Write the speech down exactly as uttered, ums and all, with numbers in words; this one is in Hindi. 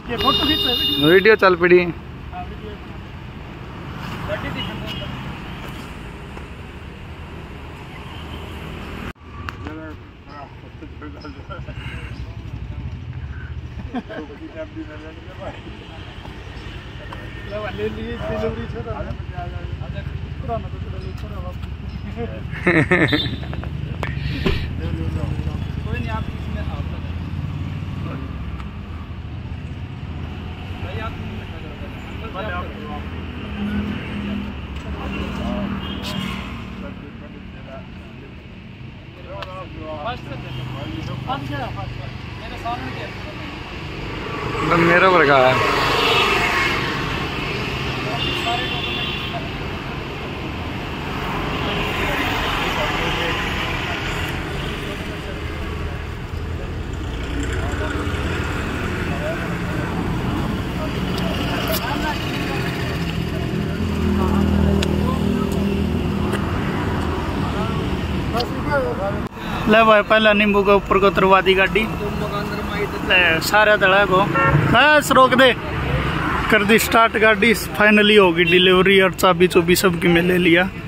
ये फोटो खींच वीडियो चल पड़ी। कोई नहीं, आप इसमें आओ भाई, आप मेरा वर्गा है। ले भाई पहला नींबू के ऊपर को उतरवा दी गाड़ी, ले सारे दड़ा को बस रोक दे, कर दी स्टार्ट गाड़ी। फाइनली होगी डिलीवरी और चाबी चुबी सब की मैं ले लिया।